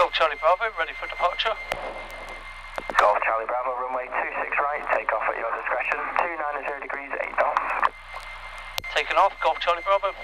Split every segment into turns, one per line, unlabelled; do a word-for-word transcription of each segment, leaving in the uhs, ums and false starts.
Golf Charlie Bravo, ready for departure.
Golf Charlie Bravo, runway two six right, take off at your discretion, two nine zero degrees, eight knots.
Taking off, Golf Charlie Bravo.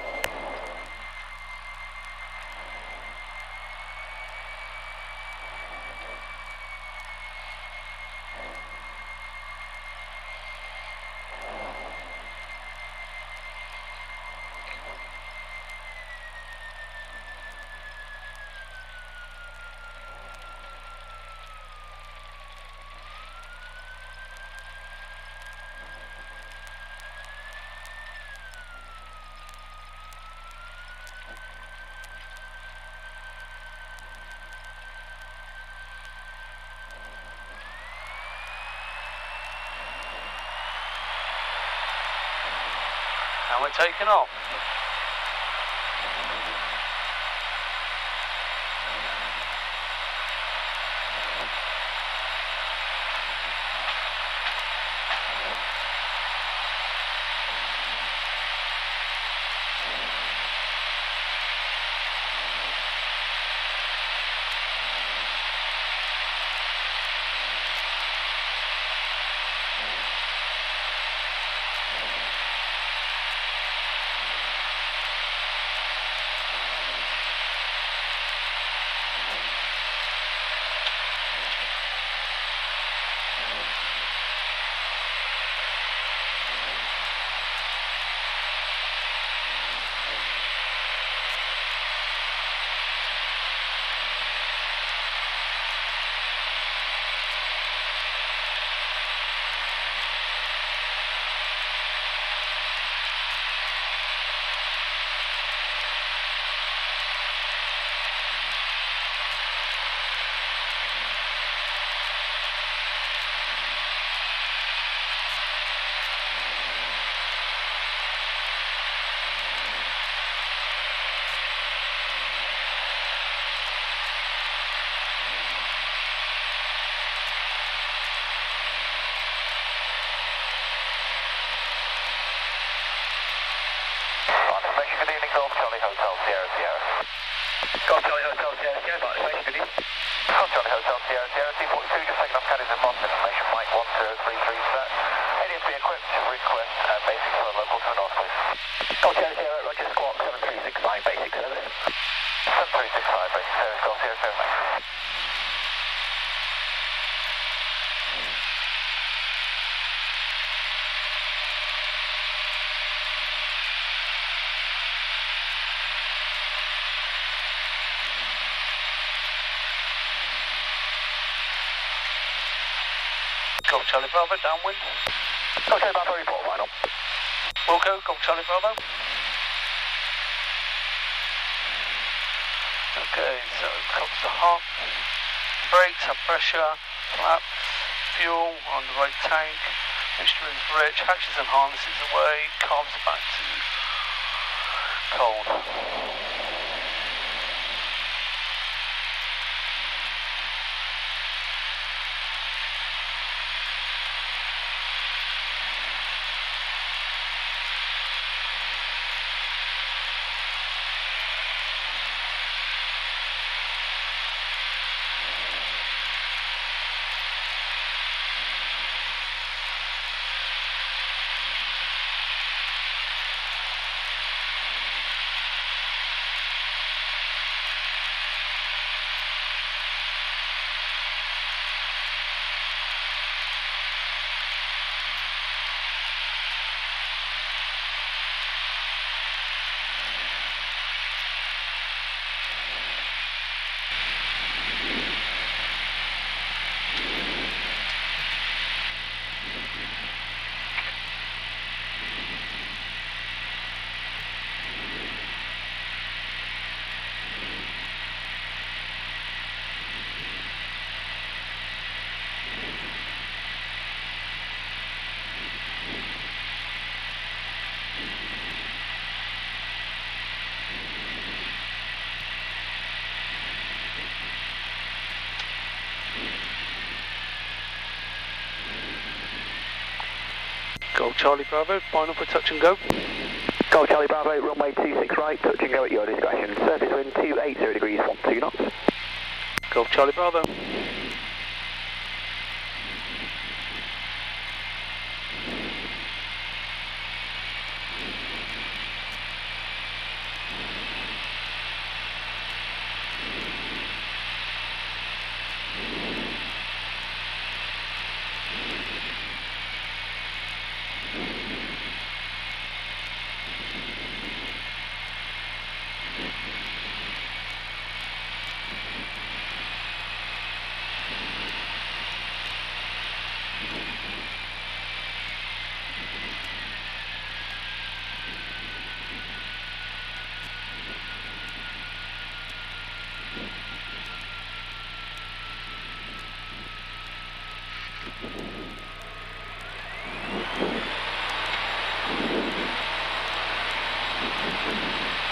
And we're taking off.
Good evening, Golf Charlie Hotel, Sierra Sierra. Golf Charlie Hotel, Sierra Sierra, got information, good evening. Golf Charlie Hotel, Sierra Sierra, C forty-two, just taking off caddies and Boston information, Mike one zero three three, sir. A D S B equipped, request uh, basic for local to the north, please. Golf Sierra Sierra, Roger, squawk seven three six five, basic service. seven three six five, basic service, Golf Sierra Sierra, mate.
Golf Charlie Bravo, downwind.
Golf Charlie Bravo, report final.
We'll go, Golf Charlie Bravo. Okay, so comes the hop. Brakes and pressure, flaps, fuel on the right tank. Mixture is rich, hatches and harnesses away, comms back to cold. Golf Charlie Bravo, final for touch and go.
Golf Charlie Bravo, runway two six right, touch and go at your discretion. Surface wind two eighty degrees, one two knots.
Golf Charlie Bravo. Thank you.